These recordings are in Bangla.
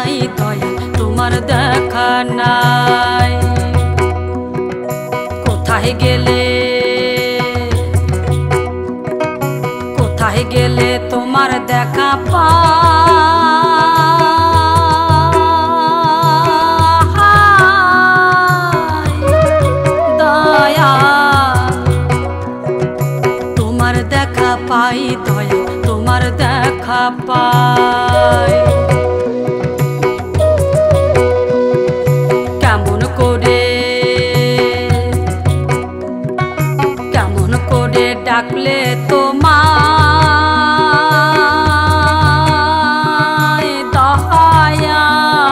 নাই দয়া তোমার দেখা নাই। কোথায় গেলে কোথায় গেলে তোমার দেখা পাই দয়া তোমার দেখা পাই দয়া তোমার দেখা পাই। কেমন করে ডাকলে তোমায় দয়া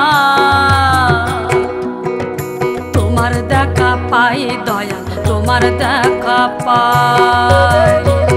তোমার দেখা পাই দয়া তোমার দেখা পাই।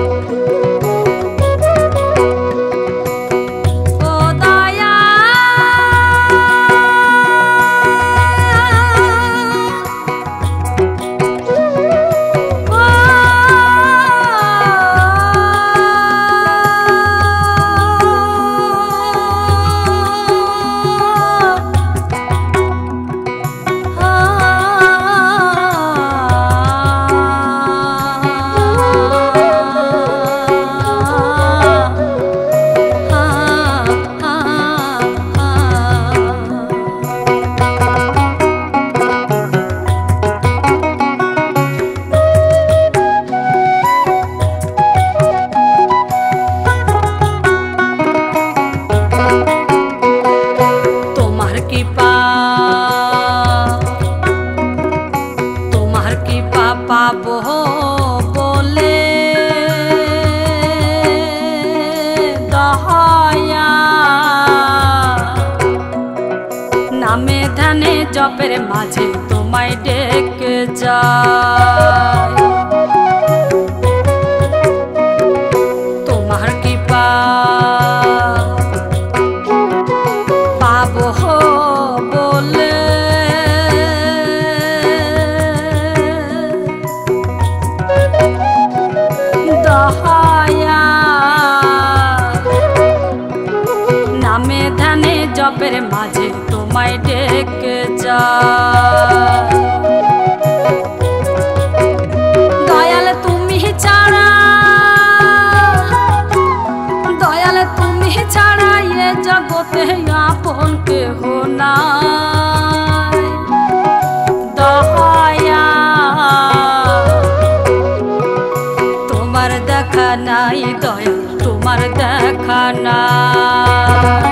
পাবো বলে দয়া নামে ধ্যানে জপের মাঝে তোমায় ডেকে যায়। তোমার কৃপা পাবো বলে নামে ধ্যানে জপের মাঝে তোমায় ডেকে যায়। দয়াল তুমি ছাড়া এ জগতে আপন কেহ নাই দয়া তোমার দেখা নাই দয়া তোমার দেখা নাই।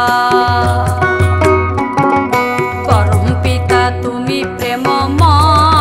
পরম পিতা তুমি প্রেমময়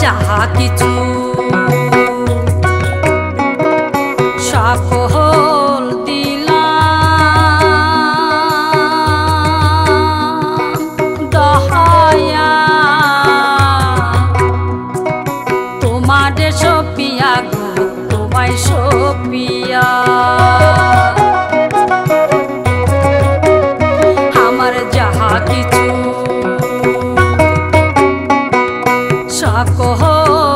যাহা কিছু সকল দিলাম দহায়া তোমারে সপিয়া গো তোমায় সপিয়া আমার যাহা কিছু সকল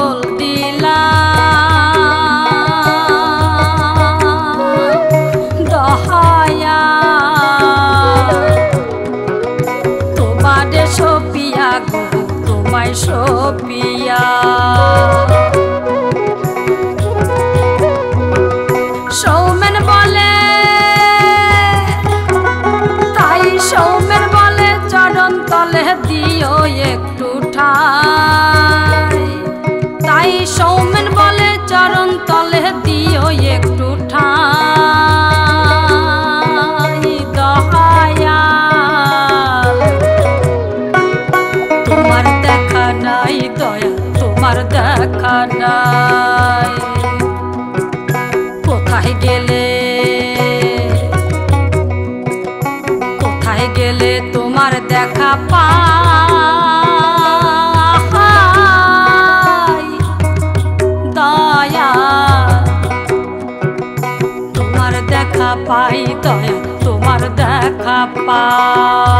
দিলাম দহায়া তোমারে সপিয়া গো তোমায় সপিয়া সৌমেন বলে তাই সৌমেন বলে চরণ তলে দিও একটু ঠাই তাই সৌমেন বলে চরণ তলে দিও একটু ঠাই দয়াল তোমার দেখা নাই দয়া তোমার দেখা নাই কোথায় গেলে তোমার দেখা পাই দয়া তোমার দেখা পাই দয়া তোমার দেখা পাই